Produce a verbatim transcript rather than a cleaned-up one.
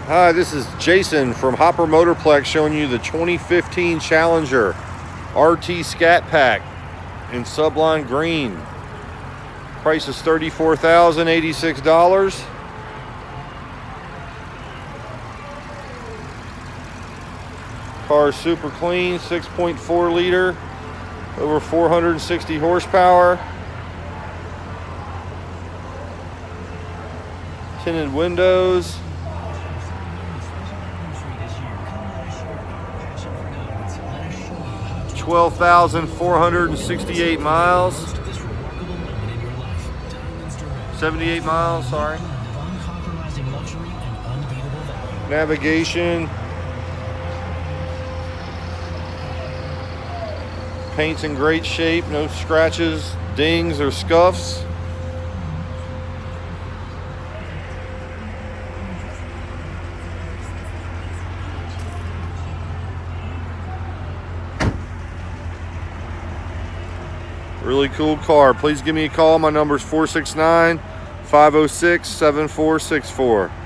Hi, this is Jason from Hopper Motorplex showing you the twenty fifteen Challenger R T Scat Pack in Sublime Green. Price is thirty-four thousand eighty-six dollars. Car is super clean, six point four liter, over four hundred sixty horsepower. Tinted windows. twelve thousand four hundred sixty-eight miles. seventy-eight miles, sorry. Navigation. Paint's in great shape, no scratches, dings, or scuffs. Really cool car. Please give me a call. My number is four six nine, five oh six, seven four six four.